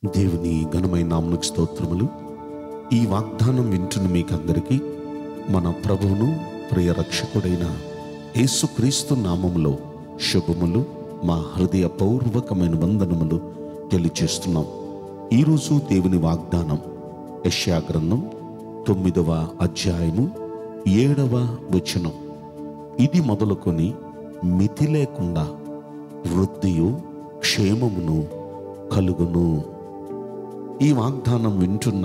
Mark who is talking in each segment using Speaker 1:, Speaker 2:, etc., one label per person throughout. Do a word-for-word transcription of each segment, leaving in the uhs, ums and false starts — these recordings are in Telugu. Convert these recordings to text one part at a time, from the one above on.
Speaker 1: దేవుని ఘనమైన నామమునకు స్తోత్రములు. ఈ వాగ్దానం వింటున్న మీకందరికీ మన ప్రభువును ప్రియ రక్షకుడైన యేసుక్రీస్తు నామములో శుభములు, మా హృదయపూర్వకమైన వందనములు తెలియచేస్తున్నాం. ఈరోజు దేవుని వాగ్దానం యెషయా గ్రంథం తొమ్మిదవ అధ్యాయము ఏడవ వచనం. ఇది మొదలుకొని మితి లేకుండా వృద్ధియు క్షేమమును కలుగును. ఈ వాగ్దానం వింటున్న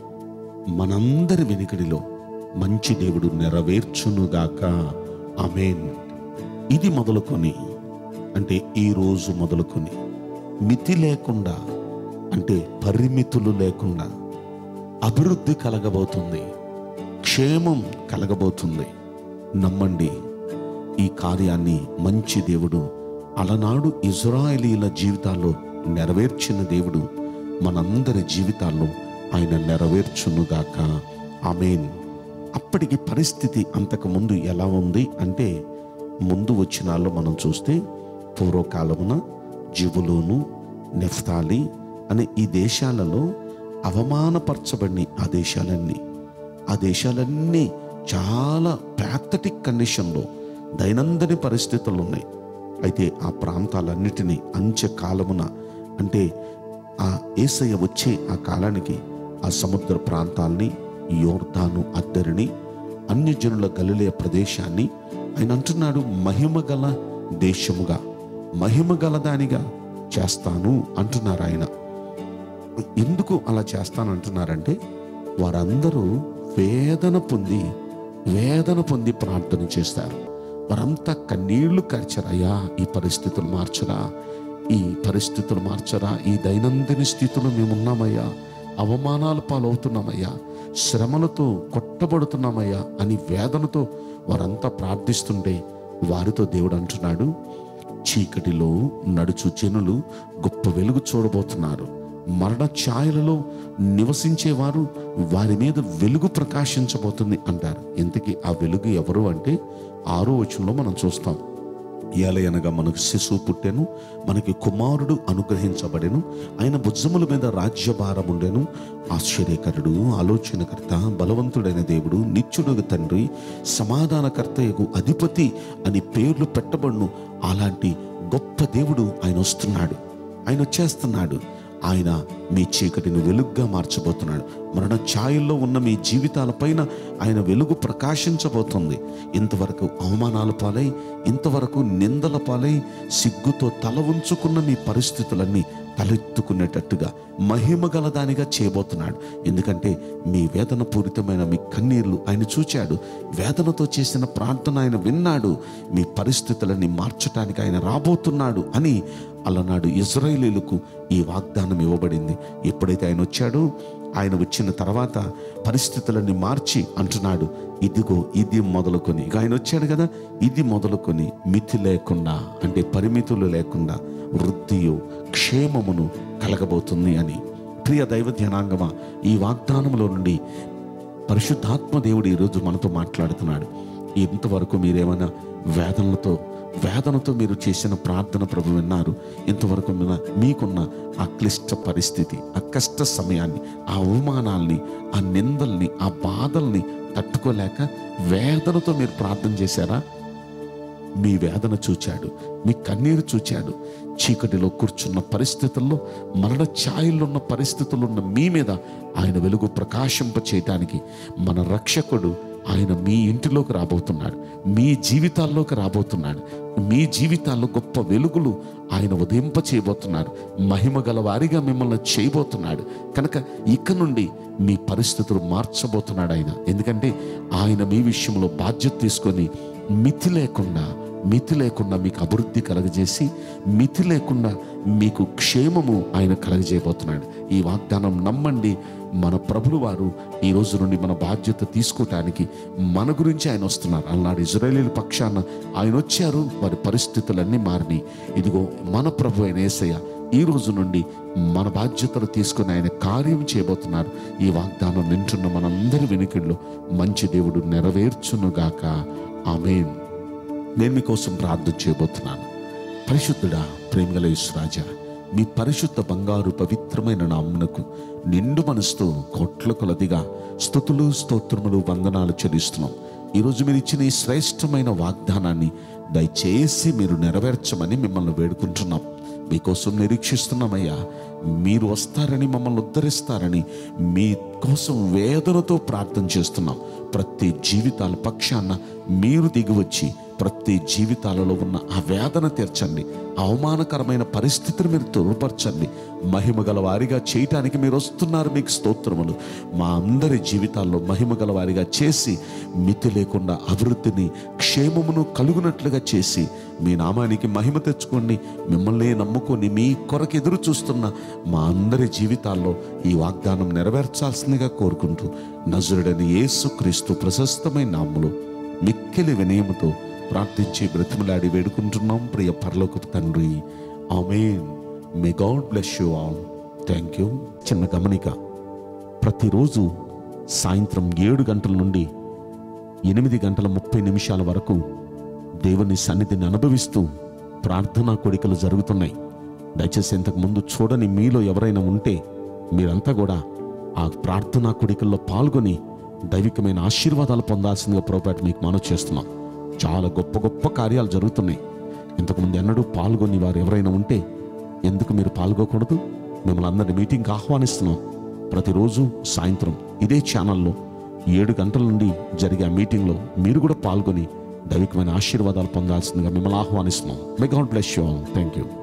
Speaker 1: మనందరి వెనుకడిలో మంచి దేవుడు నెరవేర్చునుగాక. ఆమేన్. ఇది మొదలుకొని అంటే ఈ రోజు మొదలుకొని మితి లేకుండా అంటే పరిమితులు లేకుండా అభివృద్ధి కలగబోతుంది, క్షేమం కలగబోతుంది. నమ్మండి, ఈ కార్యాన్ని మంచి దేవుడు అలనాడు ఇజ్రాయేలీల జీవితాల్లో నెరవేర్చిన దేవుడు మనందరి జీవితాల్లో ఆయన నెరవేర్చునుగాక. ఆమేన్. అప్పటికి పరిస్థితి అంతకుముందు ఎలా ఉంది అంటే, ముందు వచ్చినాల్లో మనం చూస్తే పూర్వకాలమున జెబూలూను, నెఫ్తాలి అనే ఈ దేశాలలో అవమానపరచబడిన ఆ దేశాలన్నీ ఆ దేశాలన్నీ చాలా ప్యాథటిక్ కండిషన్లో దైనందిన పరిస్థితులు ఉన్నాయి. అయితే ఆ ప్రాంతాలన్నిటినీ అంత్యకాలమున అంటే ఆ యేసయ్య వచ్చే ఆ కాలానికి ఆ సముద్ర ప్రాంతాల్ని, యోర్దాను అద్దరిని, అన్యజనుల గలిలయ ప్రదేశాన్ని ఆయన అంటున్నాడు మహిమగల దేశముగా, మహిమగల దానిగా చేస్తాను అంటున్నారు ఆయన. ఎందుకు అలా చేస్తానంటున్నారంటే, వారందరూ వేదన పొంది వేదన పొంది ప్రార్థన చేస్తారు. వారంతా కన్నీళ్లు కార్చారయ్యా, ఈ పరిస్థితులు మార్చరా, ఈ పరిస్థితులు మార్చరా, ఈ దైనందిన స్థితిలో మేమున్నామయ్యా, అవమానాలు పాలవుతున్నామయ్యా, శ్రమలతో కొట్టబడుతున్నామయ్యా అని వేదనతో వారంతా ప్రార్థిస్తుంటే వారితో దేవుడు అంటున్నాడు, చీకటిలో నడుచు జనులు గొప్ప వెలుగు చూడబోతున్నారు. మరణ ఛాయలలో నివసించేవారు వారి మీద వెలుగు ప్రకాశించబోతుంది అంటారు. ఇంతకీ ఆ వెలుగు ఎవరు అంటే, ఆరో వచనంలో మనం చూస్తాం. ఏలయనగా మనకు శిశువు పుట్టెను, మనకి కుమారుడు అనుగ్రహించబడెను, ఆయన భుజముల మీద రాజ్యభారం ఉండెను. ఆశ్చర్యకరుడు, ఆలోచనకర్త, బలవంతుడైన దేవుడు, నిత్యుడు తండ్రి, సమాధానకర్తయగు అధిపతి అని పేర్లు పెట్టబడును. అలాంటి గొప్ప దేవుడు ఆయన వస్తున్నాడు, ఆయన వచ్చేస్తున్నాడు. ఆయన మీ చీకటిని వెలుగుగా మార్చబోతున్నాడు. మరణ ఛాయల్లో ఉన్న మీ జీవితాల పైన ఆయన వెలుగు ప్రకాశించబోతుంది. ఇంతవరకు అవమానాల పాలై, ఇంతవరకు నిందల పాలై, సిగ్గుతో తల ఉంచుకున్న మీ పరిస్థితులన్నీ తలెత్తుకునేటట్టుగా మహిమ గలదానిగా చేయబోతున్నాడు. ఎందుకంటే మీ వేదన పూరితమైన మీ కన్నీళ్లు ఆయన చూచాడు, వేదనతో చేసిన ప్రార్థన ఆయన విన్నాడు. మీ పరిస్థితులన్నీ మార్చడానికి ఆయన రాబోతున్నాడు అని అలనాడు ఇశ్రాయేలీయులకు ఈ వాగ్దానం ఇవ్వబడింది. ఎప్పుడైతే ఆయన వచ్చాడో, ఆయన వచ్చిన తర్వాత పరిస్థితులన్నీ మార్చి అంటున్నాడు, ఇదిగో ఇది మొదలుకొని, ఇక ఆయన వచ్చాడు కదా, ఇది మొదలుకొని మితి లేకుండా అంటే పరిమితులు లేకుండా వృద్ధియు క్షేమమును కలగబోతుంది అని. ప్రియ దైవ ధ్యానాంగమా, ఈ వాగ్దానంలో నుండి పరిశుద్ధాత్మ దేవుడు ఈరోజు మనతో మాట్లాడుతున్నాడు. ఇంతవరకు మీరేమైనా వేదనలతో వేదనతో మీరు చేసిన ప్రార్థన ప్రభు విన్నారు. ఇంతవరకు మీకున్న ఆ క్లిష్ట పరిస్థితి, ఆ కష్ట సమయాన్ని, ఆ అవమానాల్ని, ఆ నిందల్ని, ఆ బాధల్ని తట్టుకోలేక వేదనతో మీరు ప్రార్థన చేశారా? మీ వేదన చూచాడు, మీ కన్నీరు చూచాడు. చీకటిలో కూర్చున్న పరిస్థితుల్లో, మరణ ఛాయల్లో ఉన్న పరిస్థితుల్లో ఉన్న మీ మీద ఆయన వెలుగు ప్రకాశింప చేయటానికి మన రక్షకుడు ఆయన మీ ఇంటిలోకి రాబోతున్నాడు, మీ జీవితాల్లోకి రాబోతున్నాడు. మీ జీవితాల్లో గొప్ప వెలుగులు ఆయన ఉదయింప చేయబోతున్నాడు, మహిమ గల వారిగా మిమ్మల్ని చేయబోతున్నాడు. కనుక ఇక నుండి మీ పరిస్థితులు మార్చబోతున్నాడు ఆయన. ఎందుకంటే ఆయన మీ విషయంలో బాధ్యత తీసుకొని మితి లేకుండా మితి లేకుండా మీకు అభివృద్ధి కలగజేసి, మితి లేకుండా మీకు క్షేమము ఆయన కలగజేయబోతున్నాడు. ఈ వాగ్దానం నమ్మండి. మన ప్రభులు వారు ఈ రోజు నుండి మన బాధ్యత తీసుకోవటానికి మన గురించి ఆయన వస్తున్నారు. అలనాడు ఇశ్రాయేలీయుల పక్షాన ఆయన వచ్చారు, వారి పరిస్థితులన్నీ మారినాయి. ఇదిగో మన ప్రభు అయిన యేసయ్య ఈ రోజు నుండి మన బాధ్యతలు తీసుకుని ఆయన కార్యం చేయబోతున్నారు. ఈ వాగ్దానం వింటున్న మనందరి వెనుకల్లో మంచి దేవుడు నెరవేర్చునుగాక. ఆమేన్. నేను మీకోసం ప్రార్థన చేయబోతున్నాను. పరిశుద్ధుడా, ప్రేమగల యేసు రాజా, మీ పరిశుద్ధ బంగారు పవిత్రమైన నామమునకు నిండు మనసుతో కోట్ల కొలదిగా స్తుతులు స్తోత్రములు వందనాలు చెల్లిస్తున్నాం. ఈరోజు మీరు ఇచ్చిన ఈ శ్రేష్టమైన వాగ్దానాన్ని దయచేసి మీరు నెరవేర్చమని మిమ్మల్ని వేడుకుంటున్నాం. మీకోసం నిరీక్షిస్తున్నామయ్యా. మీరు వస్తారని, మమ్మల్ని ఉద్ధరిస్తారని మీ కోసం వేదనతో ప్రార్థన చేస్తున్నాం. ప్రతి జీవితాల పక్షాన మీరు దిగివచ్చి ప్రతి జీవితాలలో ఉన్న ఆ వేదన తీర్చండి. అవమానకరమైన పరిస్థితిని మీరు తొలపరచండి. మహిమ గల వారిగా చేయటానికి మీరు వస్తున్నారు. మీకు స్తోత్రములు. మా అందరి జీవితాల్లో మహిమ గల వారిగా చేసి మితి లేకుండా అభివృద్ధిని, క్షేమమును కలుగునట్లుగా చేసి మీ నామానికి మహిమ తెచ్చుకోండి. మిమ్మల్ని నమ్ముకొని మీ కొరకు ఎదురు చూస్తున్న మా అందరి జీవితాల్లో ఈ వాగ్దానం నెరవేర్చాల్సిందిగా కోరుకుంటూ నజరుడైన యేసుక్రీస్తు ప్రశస్తమైన నామములో మిక్కిలి వినయముతో ప్రార్థించి బ్రతిమలాడి వేడుకుంటున్నాం ప్రియ పరలోకపు తండ్రి. ఆమేన్. May God bless you all. Thank you. చిన్న గమనిక. ప్రతిరోజు సాయంత్రం ఏడు గంటల నుండి ఎనిమిది గంటల ముప్పై నిమిషాల వరకు దేవుని సన్నిధిని అనుభవిస్తూ ప్రార్థనా కోడికలు జరుగుతున్నాయి. దయచేసి ఇంతకు ముందు చూడని మీలో ఎవరైనా ఉంటే మీరంతా కూడా ఆ ప్రార్థనా కోడికల్లో పాల్గొని దైవికమైన ఆశీర్వాదాలు పొందాల్సిందిగా ప్రభువుపేట మీకు మనవి చేస్తున్నాం. చాలా గొప్ప గొప్ప కార్యాలు జరుగుతున్నాయి. ఇంతకుముందు ఎన్నడూ పాల్గొని వారు ఎవరైనా ఉంటే ఎందుకు మీరు పాల్గొకూడదు? మిమ్మల్ని అందరినీ మీటింగ్కి ఆహ్వానిస్తున్నాం. ప్రతిరోజు సాయంత్రం ఇదే ఛానల్లో ఏడు గంటల నుండి జరిగే ఆ మీటింగ్లో మీరు కూడా పాల్గొని దైవికమైన ఆశీర్వాదాలు పొందాల్సిందిగా మిమ్మల్ని ఆహ్వానిస్తున్నాం. May God bless you all. Thank you.